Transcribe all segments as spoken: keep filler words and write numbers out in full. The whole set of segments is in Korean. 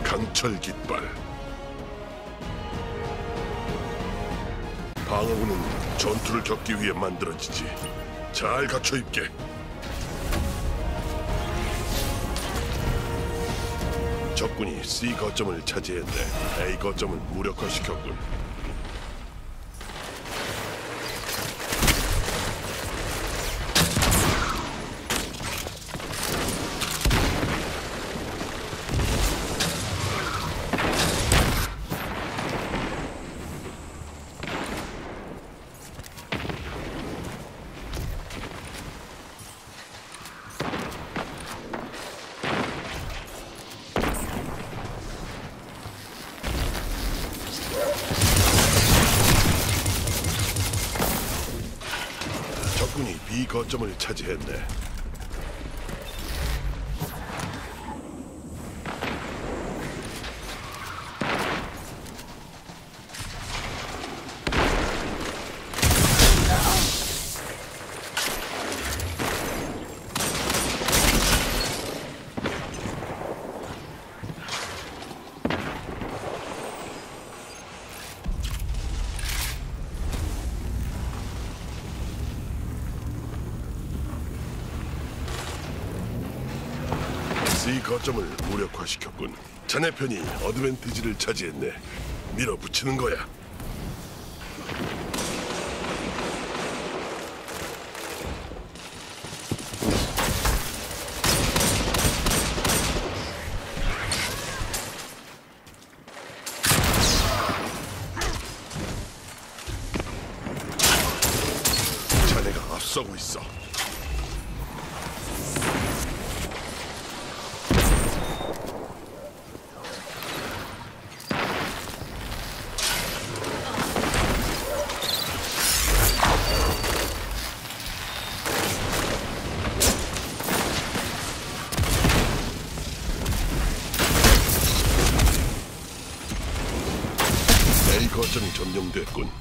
강철 깃발. 방어구는 전투를 겪기 위해 만들어지지. 잘 갖춰 입게. 적군이 C 거점을 차지했네. A 거점을 무력화시켰군. 적군이 B 거점을 차지했네. C 거점을 무력화시켰군. 자네 편이 어드밴티지를 차지했네. 밀어붙이는 거야. 자네가 앞서고 있어. A 거점이 점령됐군.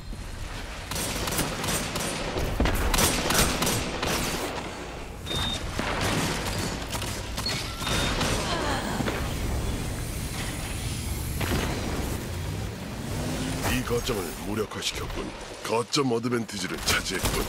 B 거점을 무력화시켰군. 거점 어드밴티지를 차지했군.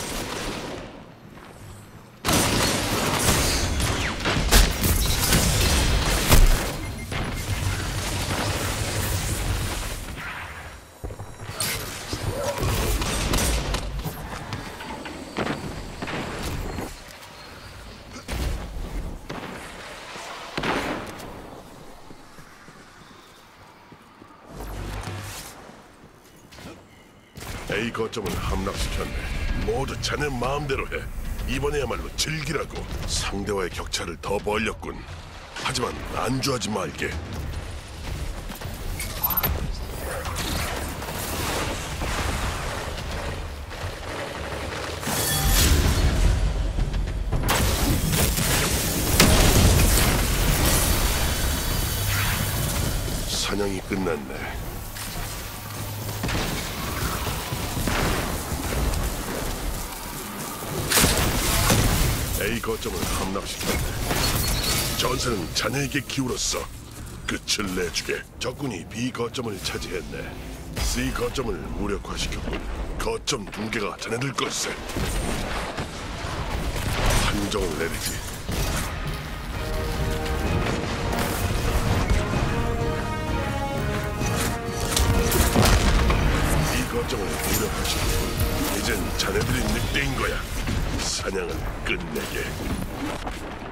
A 거점을 함락시켰네. 모두 자네 마음대로 해. 이번에야말로 즐기라고. 상대와의 격차를 더 벌렸군. 하지만 안주하지 말게. 사냥이 끝났네. A 거점을 함락시켰네. 전세는 자네에게 기울었어. 끝을 내주게. 적군이 B 거점을 차지했네. C 거점을 무력화시켰군. 거점 두 개가 자네들 걸세. 판정을 내리지. B 거점을 무력화시켰군. 이젠 자네들이 늑대인 거야. 사냥은 끝내게.